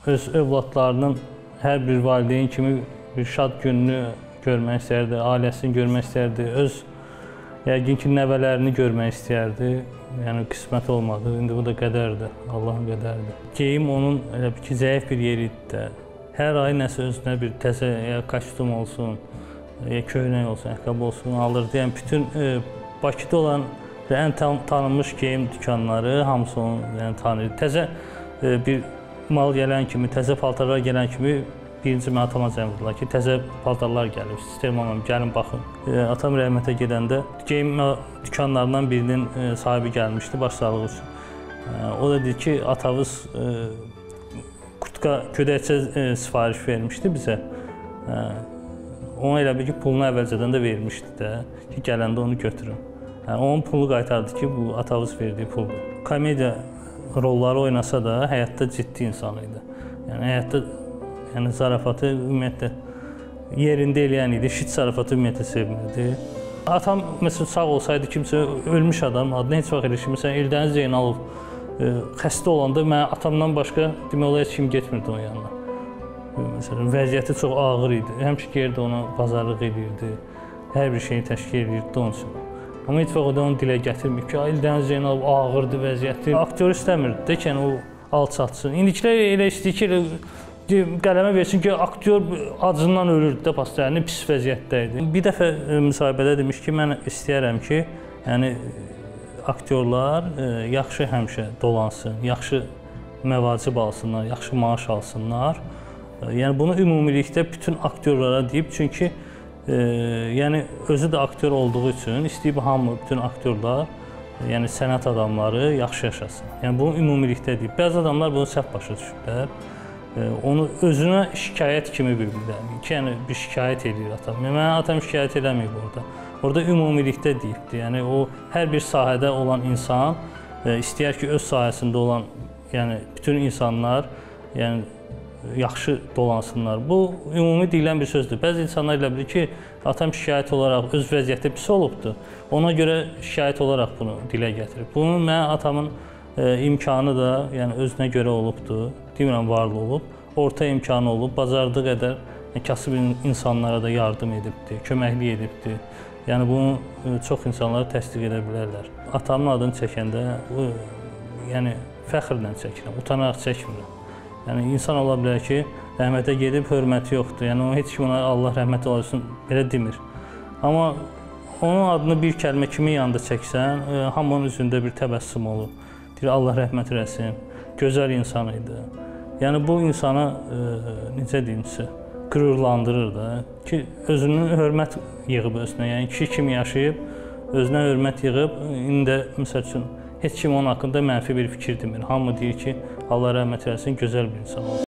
öz övladlarının hər bir valideyn kimi bir şad gününü görmək istəyərdi, ailəsini görmək istəyərdi, öz yəqin ki, nəvələrini görmək istəyərdi. Yəni, qismət olmadı. İndi bu da qədərdir, Allahın qədəridir. Geyim onun elə ki, zəif bir yeri idi də. Hər ay nəsə özünə bir təzə ya kostyum olsun, ya köynək olsun, ayaqqabı olsun alırdı. Yəni, bütün Bakıda olan ən tanınmış geyim dükanları hamısı onu tanıyır. Təzə bir mal gələn kimi, təzə paltarlar gələn kimi birinci mənə atama zəng vurdular ki, təzə paltarlar gəlir, sistem alın, gəlin baxın. Atam rəhmətə gedəndə geyim dükanlarından birinin sahibi gəlmişdi başsağlığı üçün. O da dedi ki, atavız kurtka, ködəkçə sifariş vermişdi bizə. Ona elə bir ki, pulunu əvvəlcədən də vermişdi də ki, gələndə onu götürün. Onun pulu qaytardı ki, bu atavız verdiyi puldur. Komediya rolları oynasa da həyatda ciddi insan idi. Yəni, həyatda zarafatı ümumiyyətlə yerində eləyən idi, şit zarafatı ümumiyyətlə sevmirdi. Atam, məsələn, sağ olsaydı kimsə, ölmüş adam adını heç vaxt elə ki, məsələn, Eldəniz Zeynalov xəstə olanda mən atamdan başqa demək olar heç kim getmirdi onun yanına. Məsələn, vəziyyəti çox ağır idi. Həmişə yerdə ona bazarlıq edirdi, hər bir şeyi təşkil edirdi onun üçün. Amma heç vaxt o da onu dilə gətirmir ki, Eldəniz Zeynalov ağırdı vəziyyəti. Aktyor istəmirdi də ki, o alçatsın. İndikilər elə istəyir ki, qələmə versin ki, aktyor acından ölürdü də, pastorlarını pis vəziyyətdə idi. Bir dəfə müsahibədə demiş ki, mən istəyərəm ki, yəni aktyorlar yaxşı həmişə dolansın, yaxşı məvacib alsınlar, yaxşı maaş alsınlar. Yəni bunu ümumilikdə bütün aktyorlara deyib, çünki yəni özü də aktyor olduğu üçün istəyib hamı, bütün aktyorlar, yəni sənət adamları yaxşı yaşasın. Yəni bunu ümumilikdə deyib. Bəzi adamlar bunu səhv başa düşüblər. Onu özünə şikayət kimi bilirlər ki, yəni bir şikayət edir atam. Mən atam şikayət eləməyib orada. Orada ümumilikdə deyibdir. Yəni o hər bir sahədə olan insan istəyər ki, öz sahəsində olan, yəni bütün insanlar, yəni yaxşı dolansınlar. Bu ümumi deyilən bir sözdür. Bəzi insanlar elə bilir ki, atam şikayət olaraq öz vəziyyəti pis olubdur. Ona görə şikayət olaraq bunu dilə gətirib. Bunun mən atamın imkanı da yəni özünə görə olubdur. Demirəm varlı olub, orta imkanı olub, bacardığı qədər kasıb insanlara da yardım edibdir, köməklik edibdir. Yəni bunu çox insanlar təsdiq edə bilərlər. Atamın adını çəkəndə yəni fəxrlə çəkirəm, utanaraq çəkmirəm. Yəni insan ola bilər ki, rəhmətə gedib hörməti yoxdur. Yəni heç kim ona Allah rəhmət olsun belə demir. Amma onun adını bir kəlmə kimin yanında çəksən, hamının üzündə bir təbəssüm olur. Deyir Allah rəhmət eləsin, gözəl insan idi. Yəni bu insanı necə deyimsə, qürurlandırır da ki, özünün hörmət yığıb özünə. Yəni kişi kimi yaşayıb, özünə hörmət yığıb, indi məsəl üçün heç kim onun haqqında mənfi bir fikir demir. Hamı deyir ki, Allah rəhmət eləsin, gözəl bir insan oldu.